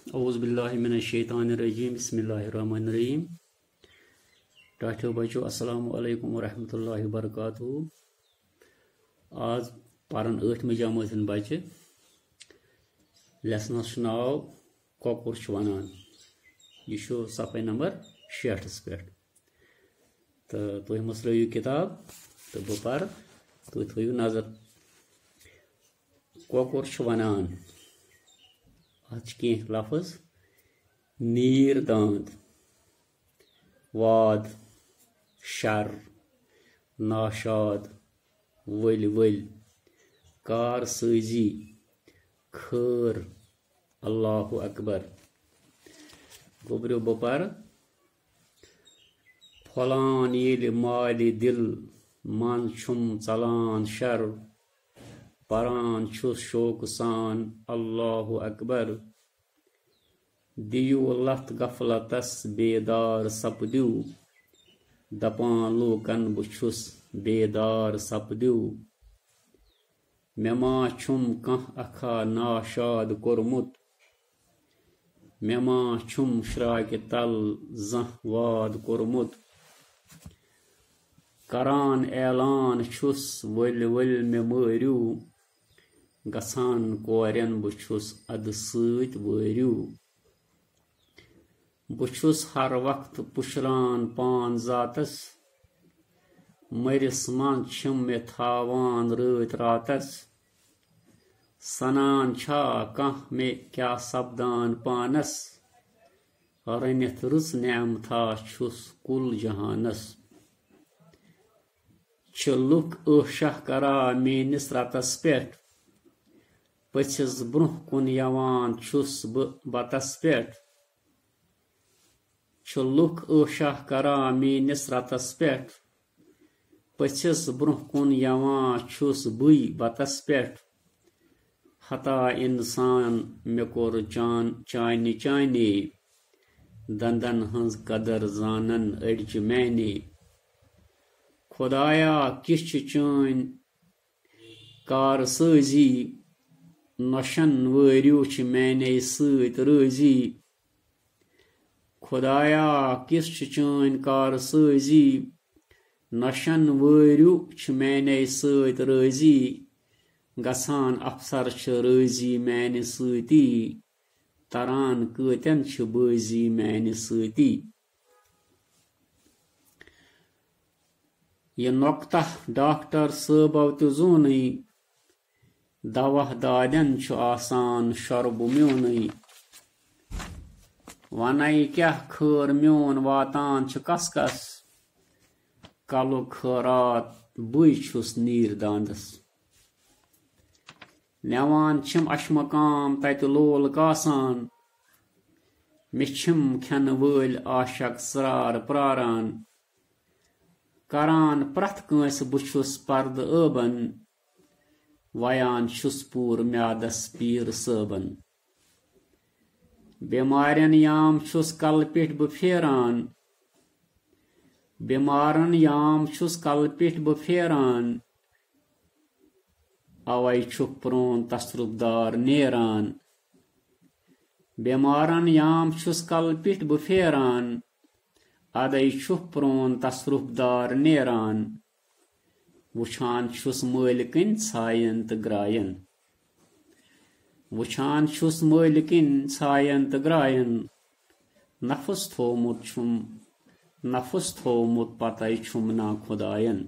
औज़ुबिल्लाहिमिनश्शैतानिर्रजीम बिस्मिल्लाहिर्रहमानिर्रहीम। टाठियो बच्चों अस्सलामु अलैकुम वरहमतुल्लाहि वबरकातुहू। आज पारन 8वीं जमात बच्चे लेसनस नाव कोकुर वनान। यह सफ़े नंबर 66 पे। तो तुम मसलू किताब तो बह पर तुम थो नजर। कोकुर वनान कह लफ्ज नीर दांद, वाद, शर, नाशाद, वल वल, कार साजी, खैर, अल्लाहु अकबर। गोबरो बपर फलान येल माल दिल मन छुम चलान शर, परान छुस शोक सान अल्लाहु अकबर। दियो लत गफलतस बेदार सपदू, दपान लोकन बुछुस बेदार सपदू। मेमा छुम कह अखा नाशाद कोरमुत, मेमा छुम श्राक तल जह वाद कोरमुत। करान ऐलान छुस वल वल मे मरियो, गसान कोरन बुछुस अद सत वरियो। बुछुस हर वक्त पुशरान पान जातस, मरिस मन छिम मे थावान रत रातस। सनान छा कह मे क्या सपदान पानस, रनित रुस नेमथा छुस कुल जहानस। लुक शाह करा मेनिस रतस पेट, पछिस ब्रुह कुन यवान छुस बतस पेट। लुक शाह करा मेनिस रतस पेट, पछिस ब्रुह कुन यवान छुस बुई बतस पेट। हता इंसान मे कोर चानि चानि, दंदन हंज कदर जानन अड़ज मैने। खुदाया किस चान कार साजी, नशन वरियो मैने सत राजी। खुदाया किस चान कार साजी, नशन वरियो मैने सत राजी। गसान अफसर राजी मैने सती, तरान कतन बाजी मैने सती। यह नुक्ता डॉक्टर सबो तो जोनी, दवा दादन आसान शरब म्योनी। वनई क्या खैर म्योन वातान कस कस, कलु खैरात बुई छुस नीर दांदस। नेवान छिम अशमकाम तत लोल कासान, मे छिम खन वल आशक सरार प्रारान। करान प्रथ कंस बुछुस पर्द अबन, वयान छुस पूर म्यादस पीर सबन। बेमारन याम छुस कल पिठ बफेरान, बेमारन याम छुस कल पिठ बफेरान। अवै छुक प्रोन तसरुबदार नेरान, बेमारन याम छुस कल पिठ बफेरान। अदै छुक प्रोन तसरुबदार नेरान, वुछान छुस मालिकन छायन तो ग्रायन। वुछान छुस मालिकन छायन तो ग्रायन, नफस थोमुत पतै छुम ना खुदायन।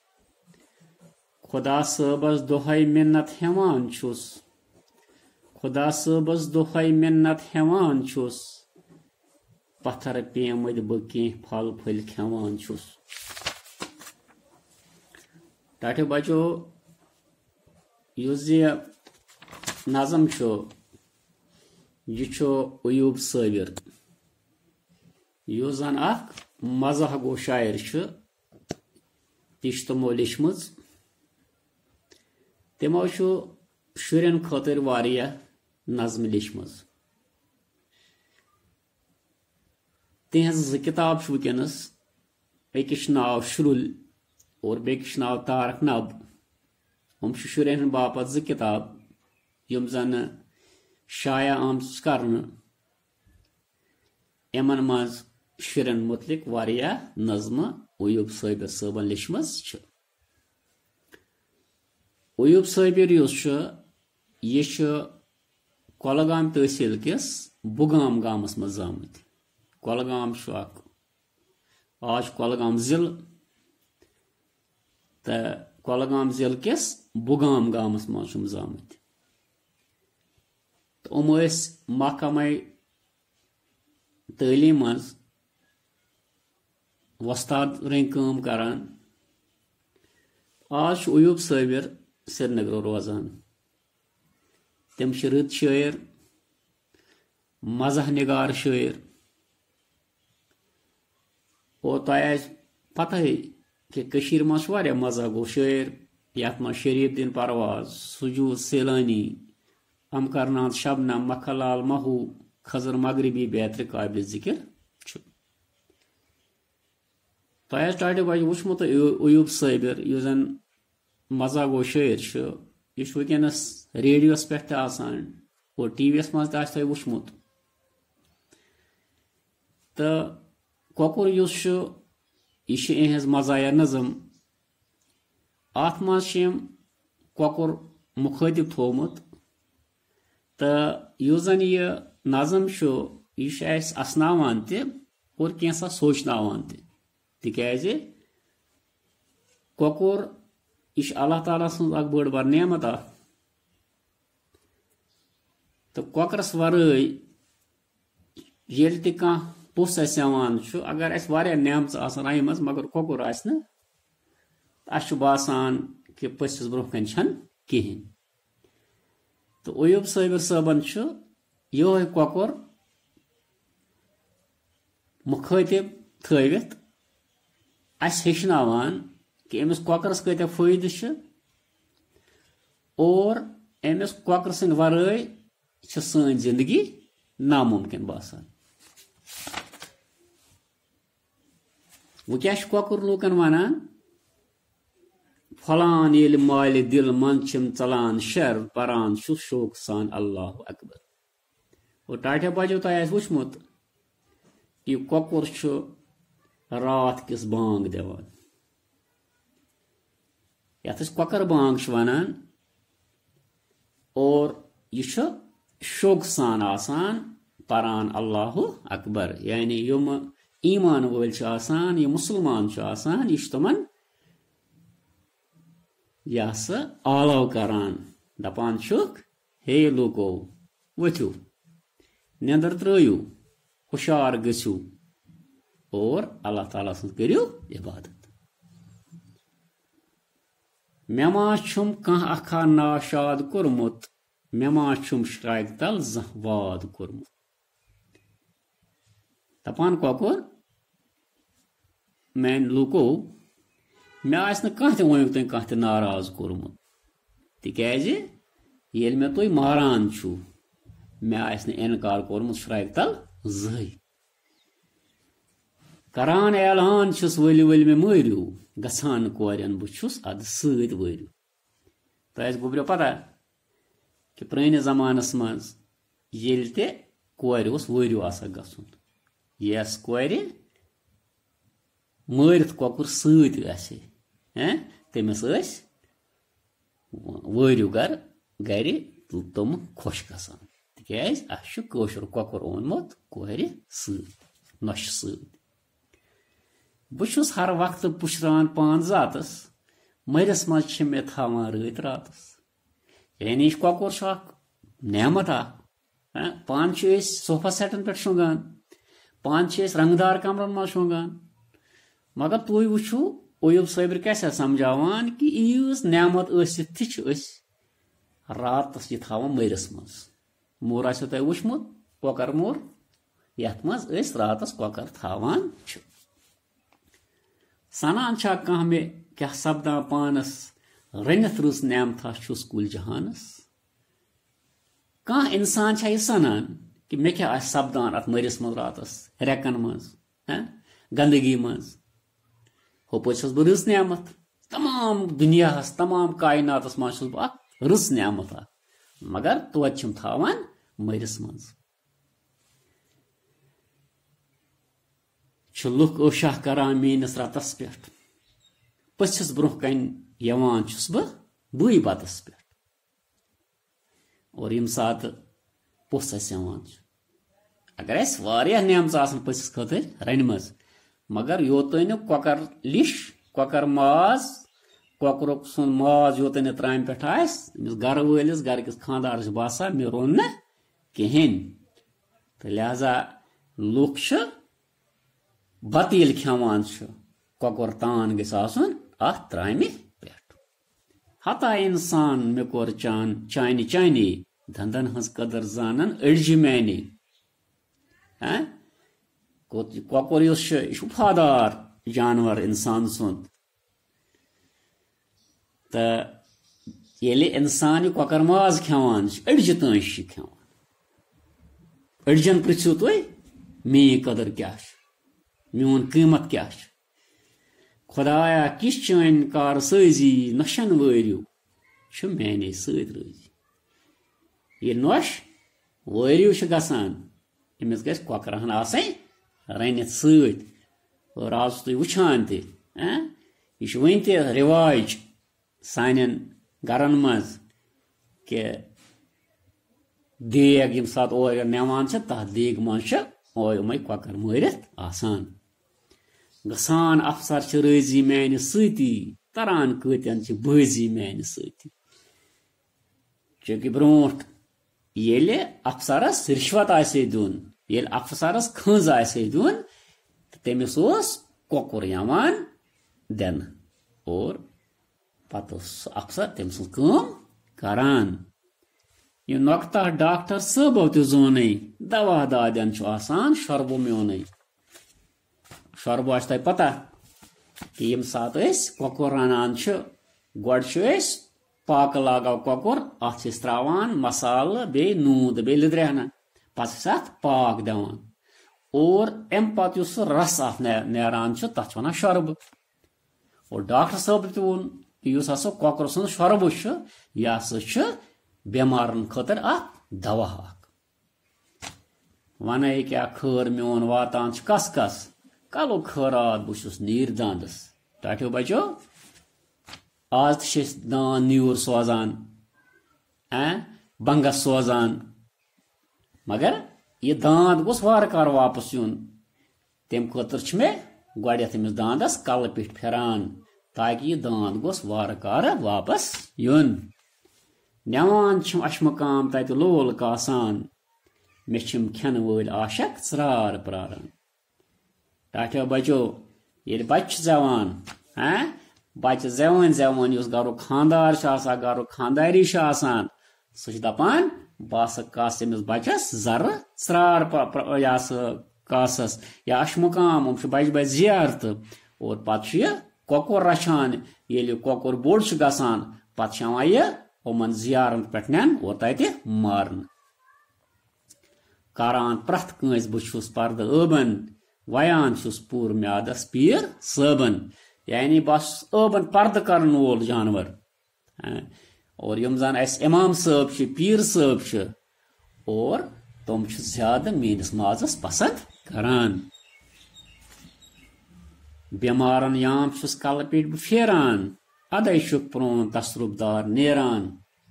खुदा सबस दोहै मिन्नत हेवान छुस, खुदा सबस दोहै मिन्नत हेवान छुस। पत्थर पेमद बह फल फल खेवान छुस। टाठियो बच्चो नज़म यह अयूब साबिर, यह जन मज़ह गो शायर तमो लिखम। तमो शुरन खतर वारिया नज़म लिखम। तिहज किताब वनस, अकिस नाव शुरुल और बेकिस नाव तारक नब। हम शुरन बापत किताब यम जन शाया आम कर यमन मज शुरन मुतलिक वारिया नज़्म अयूब साबिर सबन लिखमज छ। अयूब साबिर यह कोलगाम तहसील किस बुगाम गामस मज आमुत। कोलगाम आज कोलगाम जिल तो कोलगाम जिल किस बुगाम गामस मज आमुत। तो महकमा तालीम मज वस्ताद रंग काम करान। आज अयूब साबिर श्रीनगर रोजान। तम रत शायर, मज़ह निगार शायर। और तह पता कि कशीर मज मज़ह गो शायर यथ मज शरीफ दिन परवाज, सुजूद सैलानी, अमकरनाथ शबनम, मखलाल महू, खजर मगरबी बेहतर काबिल जिक्र। तह टाटे बज वुचमुत अयूब साबिर यह जन मज़ह गो शायर यह वनस रेडियोस पे और टीवीस मज तह वुचमुत। तो कोकुर यह इहज मज़ाया नज़म अत मज कोकुर मुखातिब थोमुत। तो यह जन यह नज़म यह असनावान त और कैसा सोचनावान त तिकाज कोकुर यह अल्लाह ताला सज अख बड़ बार नेमत अ। तो कोकरस वरय येल त कह पुस यवान अगर अस वारिया नेमच आसान आय मज मगर कोकुर आस न अस बासान कि पसिस ब्रोह कन छन कहें। तो अयूब साबिर सबन यह कोकुर मुखातिब थवित अस हेचनावान कि अमिस कोकरस कत फायद और अमिस कोकर सद वरय सन जिंदगी नामुमकिन बासान। वो क्या कोकुर लूकन वनान फलान ये माल दिल मन छिम चलान शर परान शोक सान अल्लाह अकबर। और टाटे बजो तह वुचमुत कि कोकुर रात किस बांग दिवान यथ कोकर बांग वनान और यह शोक सान आसान परान अल्लाह अकबर। यानी यम ईमान वल आसान यह मुसलमान आसान यह तमन यह सा आलव करान दपान हे लूको वथु नंदर त्रयु हुशार गु और अल्लाह ताला सं करियो इबादत। मे मा छुम कह अखा नाशाद कोरमुत मे मा छुम श्राइक तल जह वाद कोरमुत। दपान कोकुर मैन लूको मे आस कह वन कह नाराज कोरमुत तिकाज येल मे तुम मारान छु मे आस इनकार कोरमुत श्राइक तल जह करान ऐलान छुस वलि वलि मे मरियो गसान कोरन बुछुस अद सत वरियो। तह गुब्रो पता कि पुराने जमानस मज येल ते कोर वरियो आसा गसुन यस कोर मरित कोकुर सत तमिस वरियो गर तम खुश गसान तिकाज अस कशुर कोकुर ओनमुत कोर नश सत। बहुस हर वक्त पुशरान पान जातस मरिस मज मे थावान रत रातस। यानी कोकुर नेमत पान सोफा सेटन पे शुंगान पान रंगदार कमरन मज शुंगान मगर तुम वुचु अयूब साबिर क्या समझावान कि यीज नेमत रातस यह थावान मरिस मज। मोर आसो तह वुचमुत कोकर मोर यथ मज रातस कोकर थावान सनान कह मे क्या सपदा पानस रनित रुस नेमथा छुस कुल जहानस। कह इंसान यह सनान कि मे क्या सपदान अत मरिस मज रातस रेकन मज गंदगी मज होपस बह रस नेमत तमाम दुनिया तमाम कायनातस मज बह रस नेमत मगर तोत थावान मरिस मज। लुक ओशा करान मेनिस रतस पे पसिस ब्रोह कन यवान छुस बई बतस पे और यम सात पुस यवान अगर वारिया नेमच आसन पसिस खतर रनमज मगर योतन कॉकर लिश कॉकर माज कॉकरुक सुन माज योतन त्राम पे घर वलिस घर किस खानदार बासा मे रोन न कहें तो लिहाजा लुक बत ये खेवान कॉकर तान गसन अत त्राम पे हता इंसान मे कोर चानी चानी धंधन हज कदर जानन अड़ज मानी कॉकर वफादार जानवर इंसान सुन तो ये इंसान कॉकर माज खेवान अड़ज तंज खेवान अड़जन पृछो तुम मे कदर क्या मोन कीमत क्या खुदाया किस चान कार सजी नशन वरियो माने सत रोजी ये नश वरियो गसान अमिस गस कॉकरहन रनित सत और आज तुम वुचान यह वन त रिवाज सान गरन मज कि देग यम सात ओर नेवान तथ देग मज ओमे कॉकर मरित आसान गसान अफसर रजी माने सती तरान कतन बजी माने सती चूंकि ब्रोट ये अफसरस रिश्वत आसे दुन ये अफसरस खंज आसे दुन तमिस कॉकर यवान दिन और पत अफसर तम सम करान यह नौकता डॉक्टर सबो तोन दवा दादन आसान शरबो म्योन शरबो आज तक पता कि यम सात कॉकर रनान गोड पाक लगाव कॉकर अत त्रावान मसाल बे नून बे लिद्रहना पे पाक दिवान और अम पत रस अत नान तथ वन शरब और डॉक्टर साहब तोन कॉकर सुन शरब यह बेमारन खतर दवा वन क्या खर मोन वातान कस कस कलो खरात बहुत नीर दांदस टाठो बचो आज दान न्यूर सोजान बंगस सोजान मगर यह दांद गोस वार कार वापस यून तम खतर मे गोड़ अमिस दांदस कल पे फिरान ताकि यह दांद गोस वार कार वापस यून नवान अशमकाम तत लोल कासान मे खेन वल आशक त्रार प्रारन टाठो बचो ये बच जवान बच जवान जवान गरुक खानदार गरुक खानदारी सह दपान बह कस अमिस बचस जर त्रार कासस या अशमुकाम बच बच जियारत और पत कॉकर रचान ये कॉकर बोड़ गसान पत यह उमन जियारन पे नन और तत मारन करान प्रथ कंस बहुस पर्द अबन वयान पूर म्यादस पीर सबन यानी बस अबन पर्द कर वोल जानवर और यम जन इमाम साहब पीर साहब और तुम ज्यादा मेनिस माजस पसंद करान बेमारन याम कल पे फेरान अदे प्रोन तसरुपदार नेरान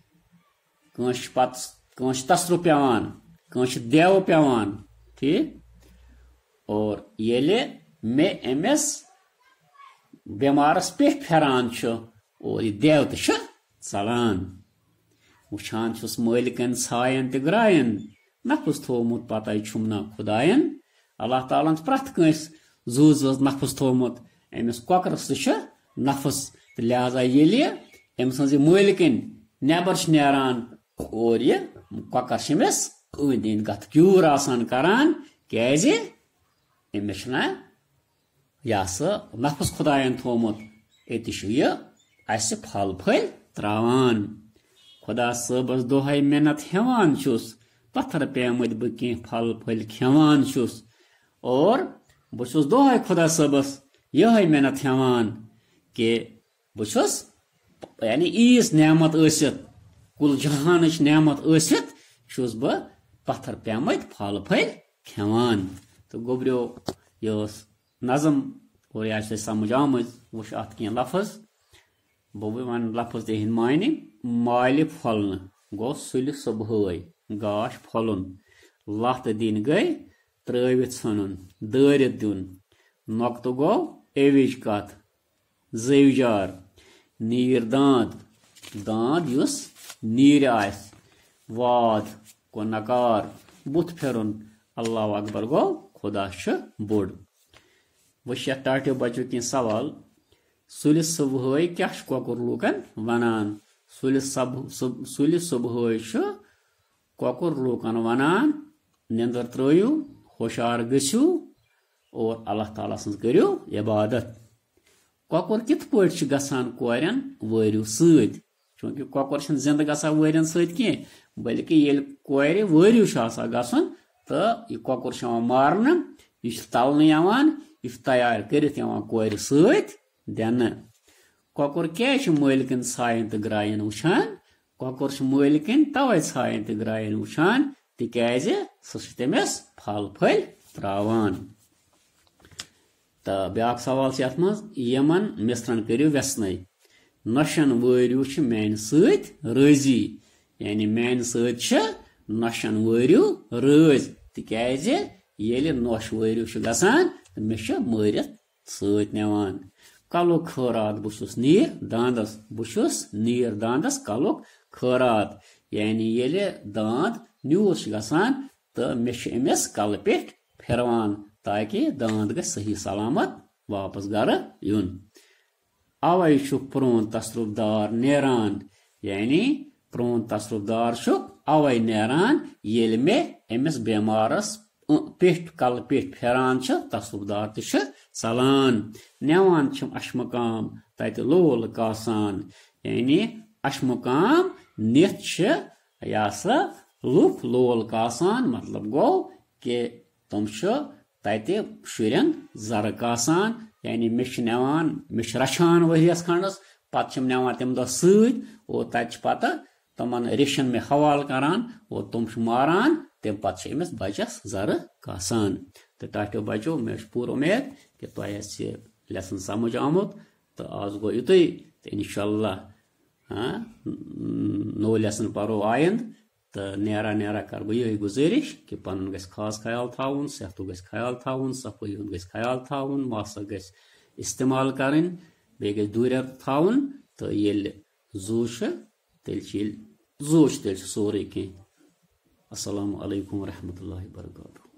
कंस तसरुप पेवान कंस देव पेवान ठीक और ये मे अमिस बेमारस पे फेरान और यह देव तो चलान वुचान मालिकन छायन तो ग्रायन नफस थोमुत पता छुम ना खुदायन अल्लाह ताला प्रथ कंस जूज नफस थोमुत अमिस कॉकरस तो नफस तो लिहाजा ये अम सज मालिकन नबर नारान और यह कॉकर अमिस अंद अंद कत क्यूर आसान करान क्या अमिस यह नफस खुदायन थोमुत ये यह फल फल त्रावान खुदा सबस दोहे मेहनत हेवान पत्थर पेमत बह कह फल फल खेवान और बहुत दोहे खुदा सबस यह मेहनत हेवान कि बहुत यानी ईस नेमत कुल जहान नेमत बह पत्थर पेमत फल फल खेवान तो गोब्रो यह नज़म और यह समझ आम वुच अत कह लफज बह वन लफज तहद मायने माल फलन गो सुल सुबह गाश फलन लत दिन गई त्रित सन दारित दिन नोक्त गो एविज कत जवजार नीर दांद दांद युस नीर आस वाद को नकार बुत फिरन अल्लाह अकबर गो खुदा बोड़ वह टाटो बचो कह सवाल सुल सुबह क्या कौकुर लूकन वनान सुल सुबह कौकुर लूकन वनान निंदर त्रो होशार गु और अल्लाह ताला सं करो इबादत कौकुर कित पे गसान कोरन वरियो सत चूंकि कौकुर जिंद गसान वरियन सत कह बल्कि ये कोर वरियो गसन तो यह कौकुर मारन यह तलन यह तैयार कर कोर सत दिन कौकुर क्या मालिकन सायन तो ग्रायन वुचान कौकुर मालिकन तवे सायन तो ग्रायन वुचान तिकाज सह तमिस फल फल त्रावान तो ब्या सवाल ये मज यमन मिसरन करो व्यसन नशन वरियो मान सत राजी यानी मान सत नशन वरियो राज तिकाज ये नोश वरियो गसान मे मारित सत नवान कलुक खैरात बहुत नीर दांदस बहुत नीर दांदस कलुक खैरात यानी ये दांद न्यूस गसान तो मे अमिस कल पे फिरवान ताकि दांद ग सही सलामत वापस गर युन अवै प्रोन तसरुफदार नेरान यानी प्रोन तसरुफदार अवै नेरान ये मे अमिस बेमारस पेट कल पेट फिरान तसरुफदार तो सलान नवान अशमकाम तत लोल कासान यानी अशमकाम नित यह सा लुफ लोल कासान मतलब गो कि तुम तत शुरन जर कासान यानी मे मे रचान वरियस खंडस पे नवान तम दह सत और तत पता तमन रिशन में हवाल करान और तुम मारान तम पे अमिस बचस जर कासान तो टाटो बचो मे पूर उम्मीद कि तुह लेसन समझ आमुत तो आज गो युत तो इंशाअल्लाह नो लेसन परो आयंद तो नेरा नेरा कर बह यही गुजारिश कि पन गस खास ख्याल थाउन सेहतु गस ख्याल थाउन सफाई हुंद गस ख्याल थाउन मास्क गस इस्तेमाल करें बे गस दूर थाउन तो ये जू तेल जू तेल सोरे कह अस्सलामु अलैकुम रहमतुल्लाहि व बरकातुहू।